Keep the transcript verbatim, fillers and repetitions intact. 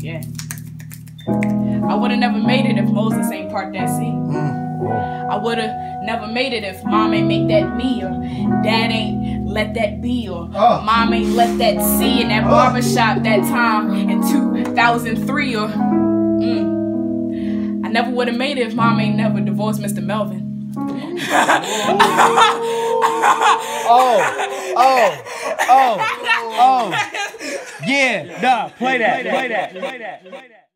Yeah. I would have never made it if Moses ain't part that sea. Mm. I would have never made it if mom ain't make that me, or dad ain't let that be, or oh. mom ain't let that see in that oh. barbershop that time in two thousand three, or mm. I never would have made it if mom ain't never divorced Mister Melvin. oh, oh, oh, oh. Yeah, nah, play that, play that, play that, play that.